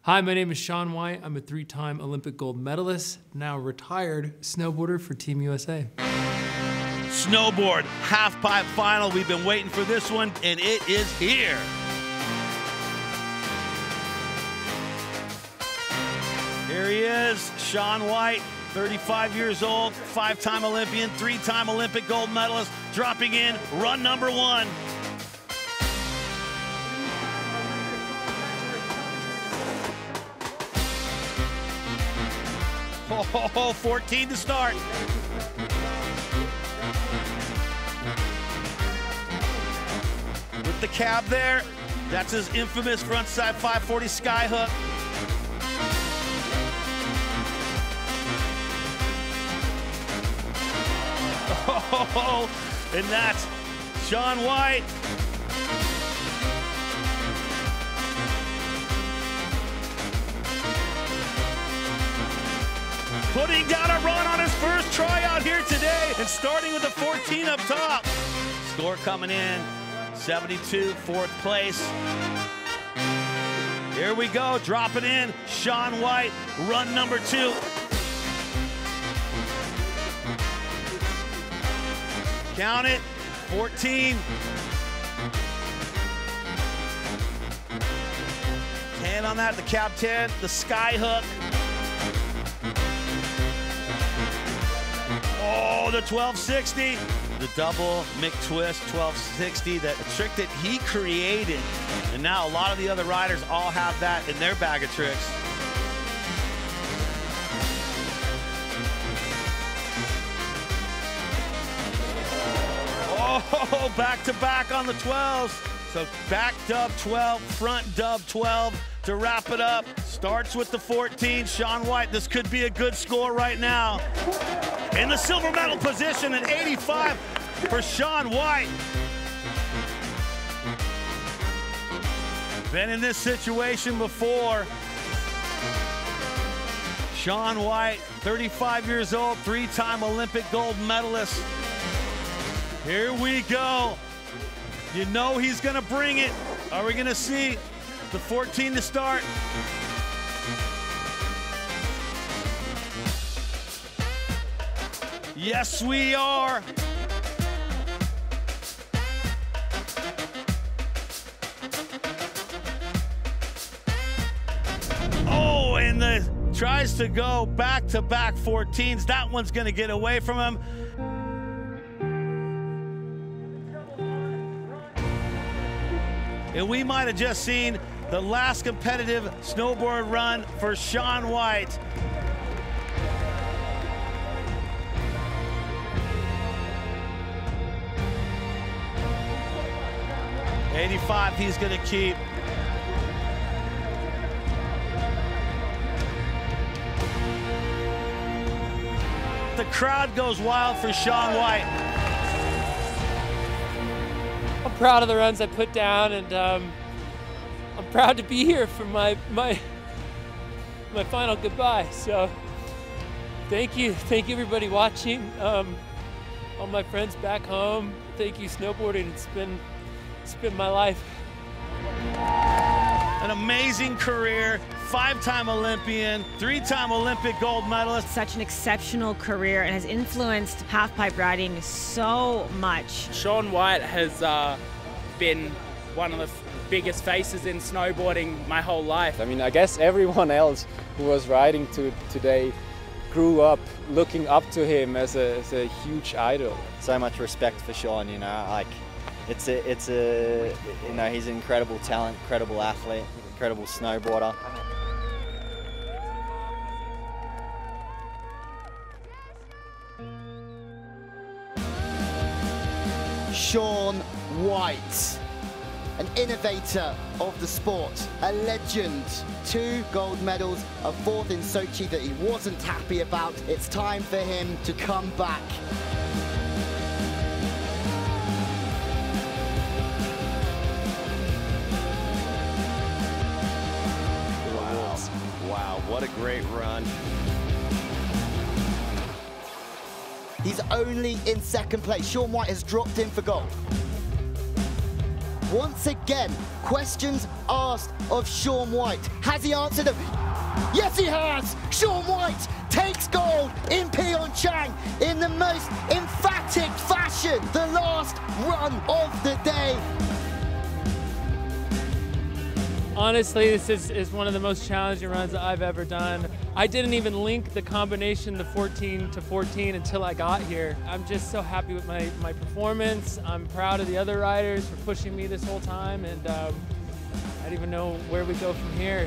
Hi, my name is Shaun White. I'm a 3-time Olympic gold medalist, now retired snowboarder for Team USA. Snowboard half-pipe final. We've been waiting for this one, and it is here. Here he is, Shaun White, 35 years old, 5-time Olympian, 3-time Olympic gold medalist, dropping in run number 1. Oh, 14 to start. With the cab there, that's his infamous frontside 540 sky hook. Oh, and that's Shaun White. Putting down a run on his first tryout here today, and starting with a 14 up top. Score coming in, 72, 4th place. Here we go, dropping in, Shaun White, run number 2. Count it, 14. 10 on that, the cab 10, the sky hook. Oh, the 1260, the double McTwist 1260, that trick that he created. And now a lot of the other riders all have that in their bag of tricks. Oh, back to back on the 12s. So back dub 12, front dub 12 to wrap it up. Starts with the 14, Shaun White. This could be a good score right now. In the silver medal position at 85 for Shaun White. Been in this situation before. Shaun White, 35 years old, 3-time Olympic gold medalist. Here we go. You know he's gonna bring it. Are we gonna see the 14 to start? Yes, we are. Oh, and tries to go back-to-back 14s. That one's gonna get away from him. And we might have just seen the last competitive snowboard run for Shaun White. '85 he's gonna keep. The crowd goes wild for Shaun White. I'm proud of the runs I put down, and I'm proud to be here for my final goodbye. So thank you everybody watching, all my friends back home. Thank you snowboarding. It's been my life. An amazing career, 5-time Olympian, 3-time Olympic gold medalist. Such an exceptional career and has influenced halfpipe riding so much. Shaun White has been one of the biggest faces in snowboarding my whole life. I mean, I guess everyone else who was riding today grew up looking up to him as a huge idol. So much respect for Shaun, you know, like it's a you know, he's an incredible talent, incredible athlete, incredible snowboarder. Shaun White, an innovator of the sport, a legend. 2 gold medals, a 4th in Sochi that he wasn't happy about. It's time for him to come back. Wow, what a great run. He's only in 2nd place. Shaun White has dropped in for gold. once again, questions asked of Shaun White. Has he answered them? Yes, he has! Shaun White takes gold in PyeongChang in the most emphatic fashion. The last run of the day. Honestly, this is one of the most challenging runs that I've ever done. I didn't even link the combination, the 14 to 14, until I got here. I'm just so happy with my performance. I'm proud of the other riders for pushing me this whole time, and I don't even know where we go from here.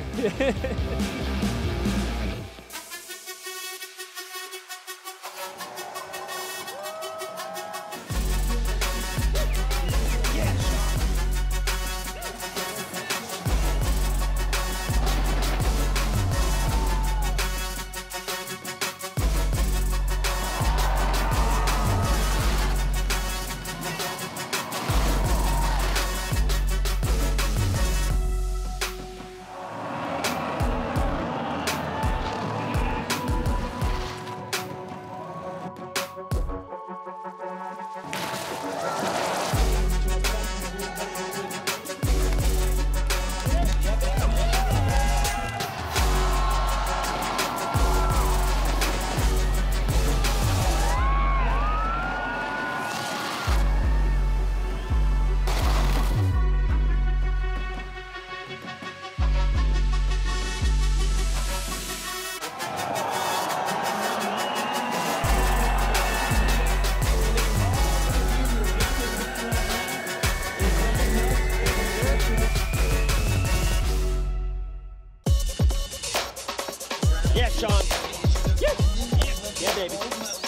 Yeah, Shaun. Yeah, baby.